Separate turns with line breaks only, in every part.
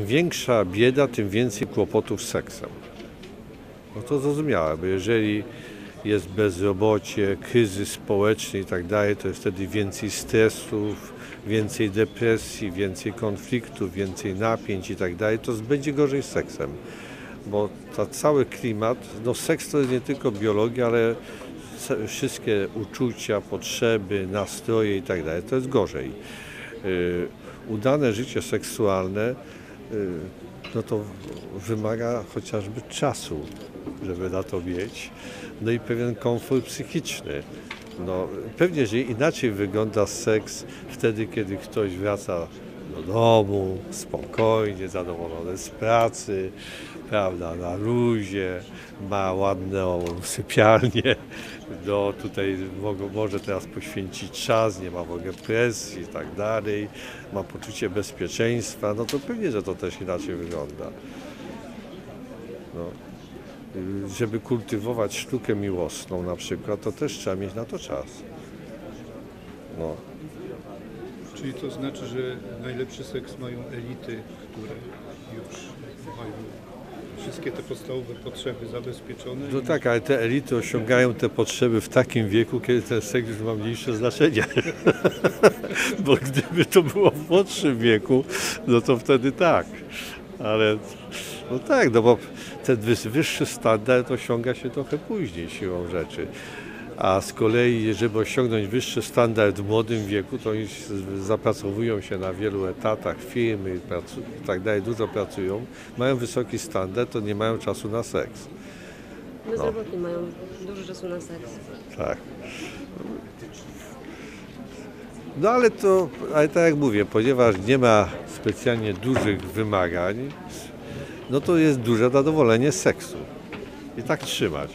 im większa bieda, tym więcej kłopotów z seksem. No to zrozumiałe, bo jeżeli jest bezrobocie, kryzys społeczny i tak dalej, to jest wtedy więcej stresów, więcej depresji, więcej konfliktów, więcej napięć i tak dalej, to będzie gorzej z seksem. Bo cały klimat, no seks to jest nie tylko biologia, ale wszystkie uczucia, potrzeby, nastroje i tak dalej, to jest gorzej. Udane życie seksualne, no to wymaga chociażby czasu, żeby na to mieć, no i pewien komfort psychiczny. No, pewnie, że inaczej wygląda seks wtedy, kiedy ktoś wraca do domu, spokojnie, zadowolony z pracy, prawda, na luzie, ma ładną sypialnię, no tutaj może teraz poświęcić czas, nie ma w ogóle presji i tak dalej, ma poczucie bezpieczeństwa, no to pewnie, że to też inaczej wygląda. No. Żeby kultywować sztukę miłosną na przykład, to też trzeba mieć na to czas. No.
Czyli to znaczy, że najlepszy seks mają elity, które już mają wszystkie te podstawowe potrzeby zabezpieczone?
No tak, ale te elity osiągają te potrzeby w takim wieku, kiedy ten seks już ma mniejsze znaczenie. Bo gdyby to było w młodszym wieku, no to wtedy tak. Ale no tak, no bo ten wyższy standard osiąga się trochę później siłą rzeczy. A z kolei, żeby osiągnąć wyższy standard w młodym wieku, to oni zapracowują się na wielu etatach, firmy i tak dalej, dużo pracują, mają wysoki standard, to nie mają czasu na seks.
Bezrobotni mają dużo czasu na seks.
Tak. No ale tak jak mówię, ponieważ nie ma specjalnie dużych wymagań, no to jest duże zadowolenie z seksu. I tak trzymać.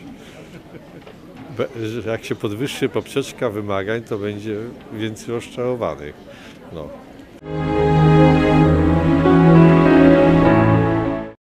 Jak się podwyższy poprzeczka wymagań, to będzie więcej rozczarowanych. No.